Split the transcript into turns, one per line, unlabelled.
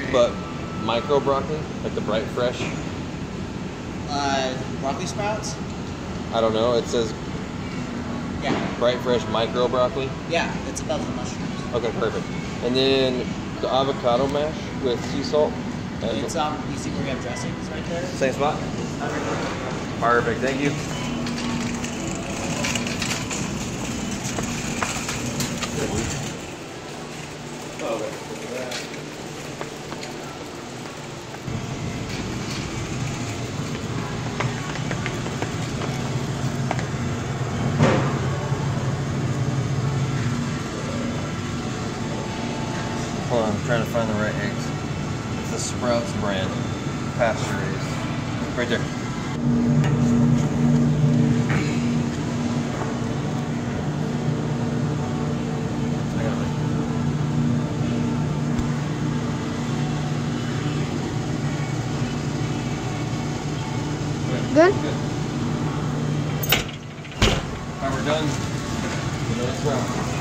but micro broccoli, like the bright fresh.
Broccoli sprouts?
I don't know. It says bright fresh micro broccoli.
Yeah, it's above the mushrooms.
Okay, perfect. And then the avocado mash with sea salt.
It's you see where we have dressings right there?
Same spot? Perfect, thank you. Hold on, I'm trying to find the right eggs. It's the Sprouts brand, pasture raised. Right there. I got it.
Good?
Good. Alright, we're done. The next round.